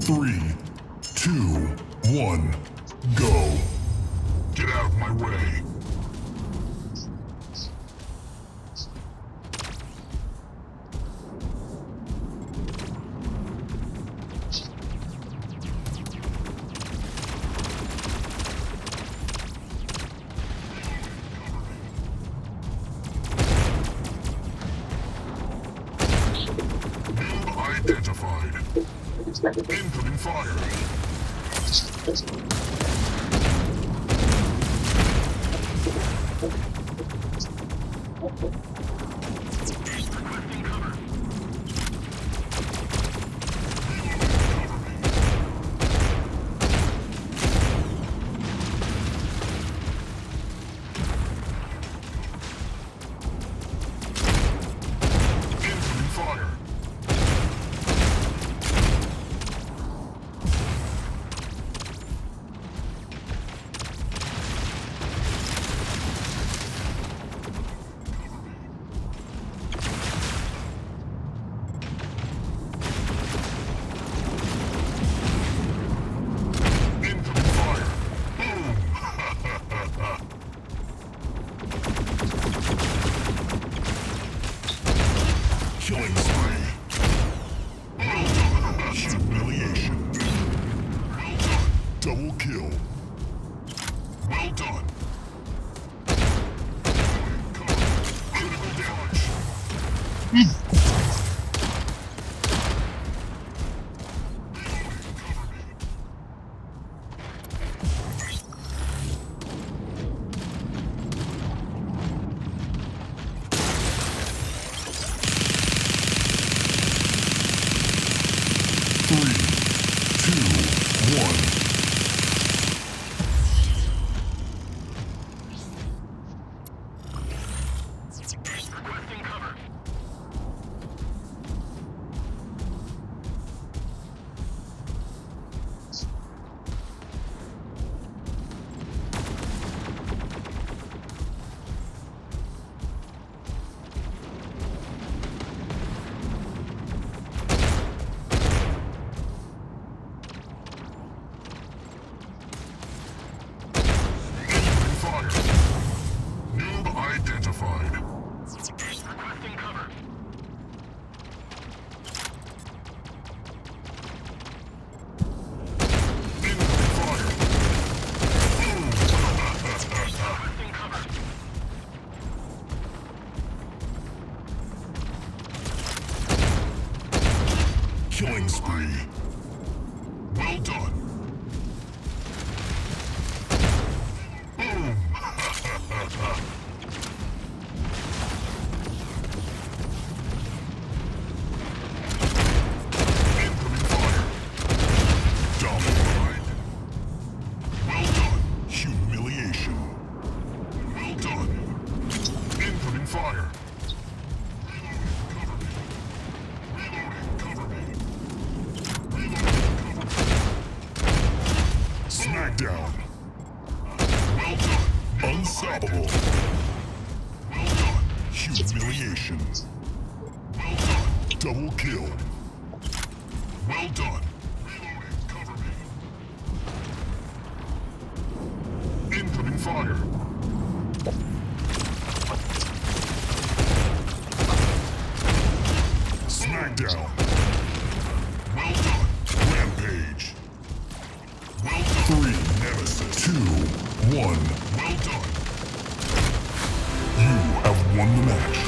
3, 2, 1, go. Get out of my way. Identified. Incoming fire. Killing spree. Humiliation. Well done. Double kill. Well done. Critical damage. Identified. Requesting cover. Incoming fire. Requesting cover. Killing spree. Well done. Boom. Fire! Reloading, cover me! Reloading, cover me! Smackdown! Well done! Unstoppable! Well done! Humiliation! Well done! Double kill! Well done! Reloading, cover me! Incoming fire! Smackdown. Well done. Rampage. Well done. 3, Nemesis. 2, 1. Well done. You have won the match.